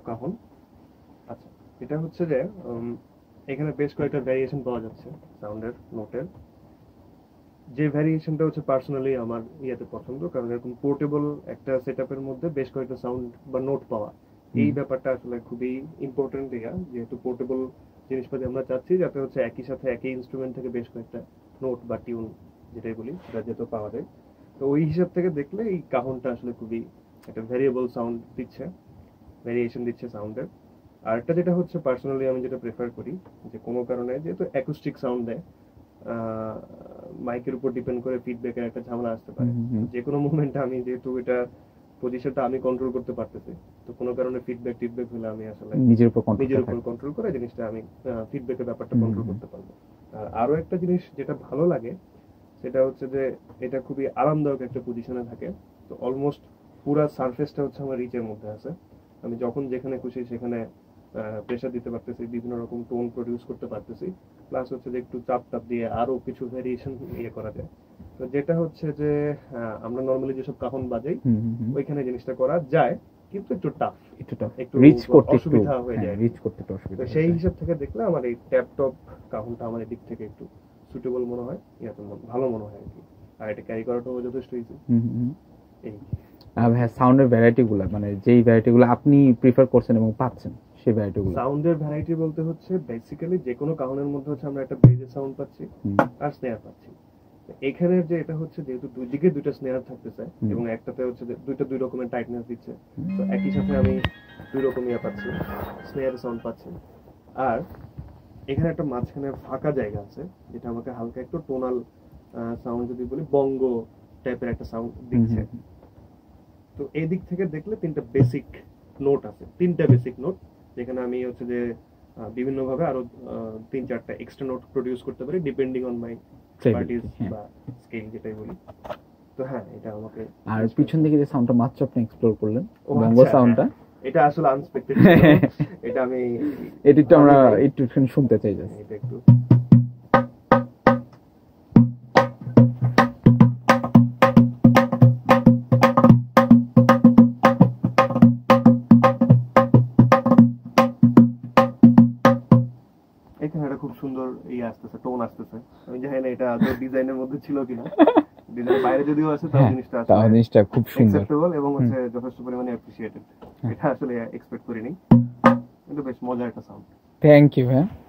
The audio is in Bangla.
কাহন। আচ্ছা, এটা হচ্ছে যে এখানে বেশ কয়েকটা ভ্যারিয়েশন পাওয়া যাচ্ছে সাউন্ডের নোটের। যে ভ্যারিয়েশনটা হচ্ছে পার্সোনালি আমার ইয়েতে পছন্দ, কারণ এরকম পোর্টেবল একটা সেটআপের মধ্যে বেশ কয়েকটা সাউন্ড বা নোট পাওয়া, এই ব্যাপারটা আসলে খুবই ইম্পর্টেন্ট। যেহেতু পোর্টেবল জিনিসপাতি আমরা চাচ্ছি যাতে হচ্ছে একই সাথে একই ইনস্ট্রুমেন্ট থেকে বেশ কয়েকটা নোট বা টিউন যেটাই বলি সেটা যেহেতু পাওয়া যায়, তো ওই হিসাব থেকে দেখলে এই কাহনটা আসলে খুবই একটা ভেরিয়েবল সাউন্ড দিচ্ছে, ভেরিয়েশন দিচ্ছে সাউন্ডের। আর একটা যেটা হচ্ছে পার্সোনালি আমি যেটা প্রেফার করি, যে কোনো কারণে যেহেতু অ্যাকুস্টিক সাউন্ড দেয়, মাইকের উপর ডিপেন্ড করে ফিডব্যাকের একটা ঝামেলা আসতে পারে। যে কোনো মুভমেন্টে আমি যেহেতু এটা পজিশনটা আমি কন্ট্রোল করতে পারতেছি, তো কোনো কারণে ফিডব্যাক হলে আমি আসলে নিজের উপর কন্ট্রোল করে জিনিসটা আমি ফিডব্যাকের ব্যাপারটা কন্ট্রোল করতে পারবো। আর আরো একটা জিনিস যেটা ভালো লাগে সেটা হচ্ছে যে এটা খুবই আরামদায়ক একটা পজিশনে থাকে। তো অলমোস্ট পুরা সারফেসটা হচ্ছে আমার রিচের মধ্যে আছে, আমি যখন যেখানে খুশি সেখানে প্রেসার দিতে পারতেছি, বিভিন্ন রকম টোন প্রডিউস করতে পারতেছি, প্লাস হচ্ছে যে একটু চাপ দিয়ে আরো কিছু ভেরিয়েশন করা যায়। তো যেটা হচ্ছে যে আমরা নরমালি যেসব কাহন বাজাই ওইখানে জিনিসটা করা যায়, কিন্তু একটু টাফ, একটু রিচ করতে অসুবিধা হয়ে যায়, তো সেই হিসাব থেকে দেখলে আমার এই ট্যাপ টপ কাহনটা আমার দিক থেকে একটু সুটেবল মনে হয়, ভালো মনে হয় আর কি। আর এটা ক্যারি করাটাও যথেষ্ট ইজি। এই হ্যাঁ, সাউন্ডের ভ্যারাইটি গুলো, মানে যেই ভ্যারাইটি গুলো আপনি প্রিফার করছেন এবং পাচ্ছেন, সেই ভ্যারাইটি গুলো। সাউন্ডের ভ্যারাইটি বলতে হচ্ছে বেসিক্যালি যে কোনো কাহনের মধ্যে হচ্ছে আমরা একটা বেজের সাউন্ড পাচ্ছি আর স্নেয়ার পাচ্ছি। এখানে যে এটা হচ্ছে যেহেতু দুই দিকে দুইটা স্নেয়ার থাকতেছে এবং একটাতে হচ্ছে দুইটা দুই রকমের টাইটনেস দিচ্ছে, তো একই সাথে আমি দুই রকম পাচ্ছি, স্নেয়ার সাউন্ড পাচ্ছি। আর এখানে একটা মাঝখানে ফাঁকা জায়গা আছে যেটা আমাকে হালকা একটু টোনাল সাউন্ড, যদি বলি বঙ্গ টাইপের একটা সাউন্ড দিচ্ছে। তো এই দিক থেকে দেখলে তিনটা বেসিক নোট আছে, যেখানে আমি হচ্ছে যে বিভিন্ন ভাবে আরো 3-4টা এক্সট্রা নোট প্রডিউস করতে পারি ডিপেন্ডিং অন মাই এক্সপার্টিস বা স্কেল যেটাই বলি। তো হ্যাঁ, এটা আমাকে। আর পিছন দিকে যে সাউন্ডটা মাত্র আপনি এক্সপ্লোর করলেন, বঙ্গ সাউন্ডটা, এটা আসলে আনএক্সপেক্টেড। এটা আমি এডিটটা আমরা একটু শুনতে চাই, এটা একটু খুব সুন্দর আসতেছে, টোন আসতেছে। আমি জানি না এটা আদৌ ডিজাইনের মধ্যে ছিল কিনা, ডিজাইনের বাইরে যদিও আছে তাও জিনিসটা খুব সুন্দর এবং হচ্ছে যথেষ্ট পরিমাণে অ্যাপ্রিশিয়েটেড। এটা আসলে এক্সপেক্ট করিনি, কিন্তু বেশ মজার একটা সাউন্ড। Thank you.